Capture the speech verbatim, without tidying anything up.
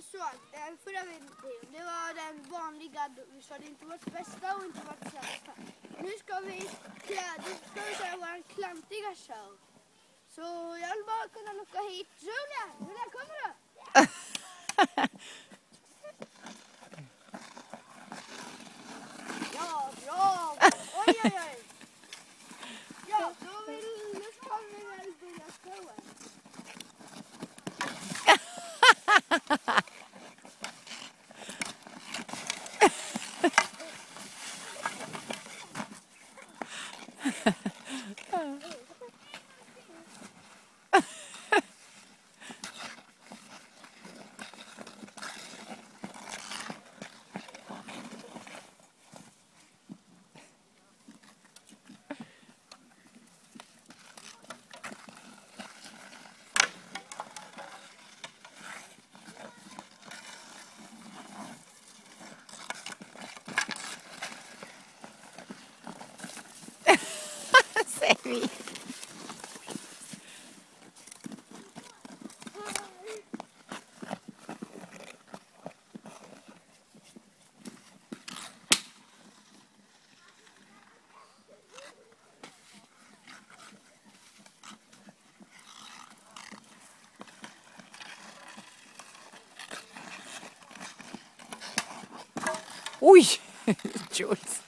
så att förra videon, det var den vanliga, så det inte vårt bästa och inte vårt sämsta. Nu ska vi, nu ska vi köra vår klantiga show. Så jag vill bara kunna locka hit Julia. Julia, kommer du? Ja, bra! Oj, oj, oj! Ja, då vill nu kommer vi väl börja showen. Säg. Oj, Jules.